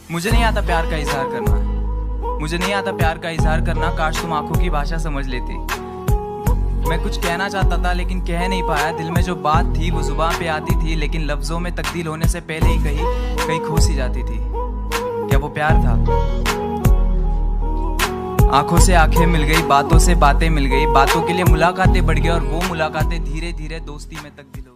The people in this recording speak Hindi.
मुझे नहीं आता प्यार का इजहार करना, मुझे नहीं आता प्यार का इजहार करना। काश तुम आंखों की भाषा समझ लेती। मैं कुछ कहना चाहता था लेकिन कह नहीं पाया। दिल में जो बात थी वो जुबान पे आती थी, लेकिन लफ्जों में तब्दील होने से पहले ही कहीं खो सी जाती थी। क्या वो प्यार था? आंखों से आंखें मिल गई, बातों से बातें मिल गई, बातों के लिए मुलाकातें बढ़ गई और वो मुलाकातें धीरे धीरे दोस्ती में तब्दील हो गई।